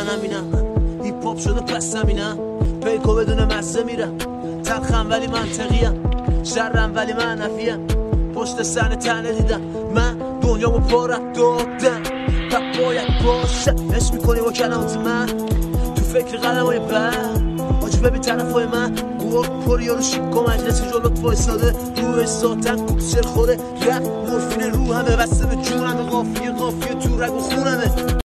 منم اینم هیپ هاپ شده پسم اینم پیکو بدون مزه میرم تلخم ولی منطقیم شرم ولی منفیم پشت صحنه تنه دیدم من دنیامو پارم دادم و باید باشه عشق میکنی با کلمات من تو فکر قلمای بر آجی ببین طرفای من گوه پری رو شیک و مجلسی جلوت وایساده روش ساتن کوکسر خوره رپ مورفین رو همه بسته به جونمه قافیه تو رگ و خونمه